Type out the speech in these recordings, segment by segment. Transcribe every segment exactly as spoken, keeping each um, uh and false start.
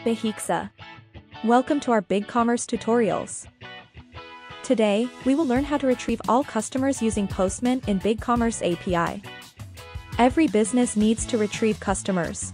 BigCommerce. Welcome to our BigCommerce tutorials. Today, we will learn how to retrieve all customers using Postman in BigCommerce A P I. Every business needs to retrieve customers.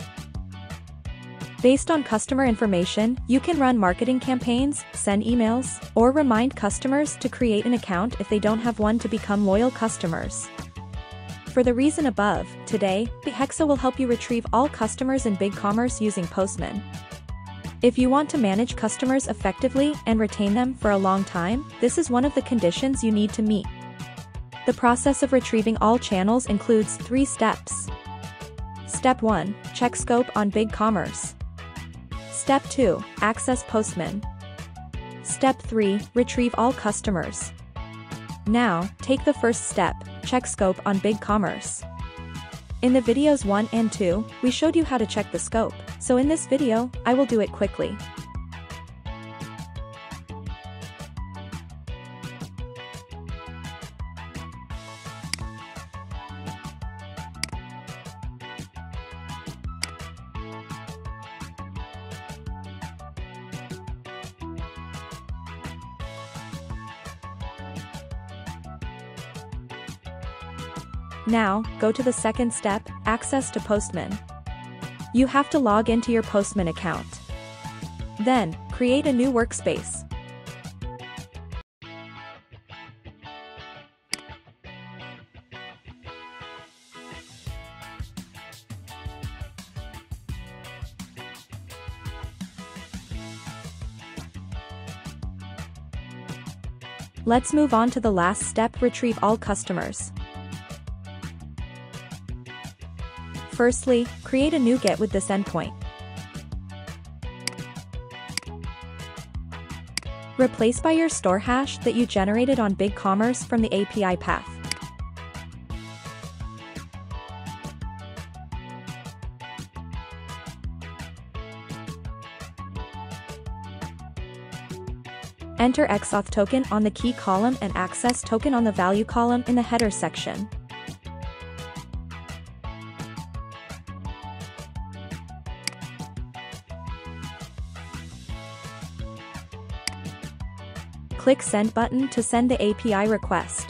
Based on customer information, you can run marketing campaigns, send emails, or remind customers to create an account if they don't have one to become loyal customers. For the reason above, today, BigCommerce will help you retrieve all customers in BigCommerce using Postman. If you want to manage customers effectively and retain them for a long time, this is one of the conditions you need to meet. The process of retrieving all channels includes three steps. Step one. Check scope on BigCommerce. Step two. Access Postman. Step three. Retrieve all customers. Now, take the first step, check scope on BigCommerce. In the videos one and two, we showed you how to check the scope, so in this video, I will do it quickly. Now, go to the second step, access to Postman. You have to log into your Postman account. Then, create a new workspace. Let's move on to the last step, retrieve all customers. Firstly, create a new get with this endpoint. Replace by your store hash that you generated on BigCommerce from the A P I path. Enter X auth token on the key column and access token on the value column in the header section. Click Send button to send the A P I request.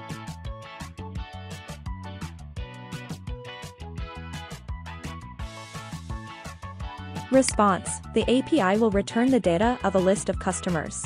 Response: the A P I will return the data of a list of customers.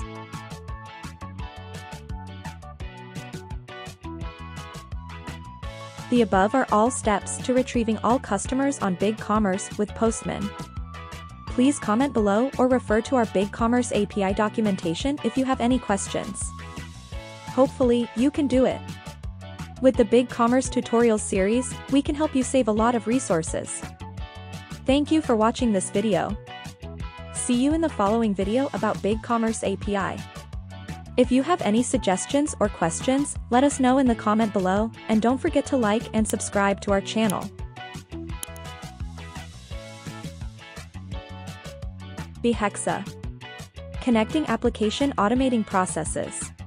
The above are all steps to retrieving all customers on BigCommerce with Postman. Please comment below or refer to our BigCommerce A P I documentation if you have any questions. Hopefully, you can do it. With the BigCommerce tutorials series, we can help you save a lot of resources. Thank you for watching this video. See you in the following video about BigCommerce A P I. If you have any suggestions or questions, let us know in the comment below, and don't forget to like and subscribe to our channel. BigCommerce. Connecting application automating processes.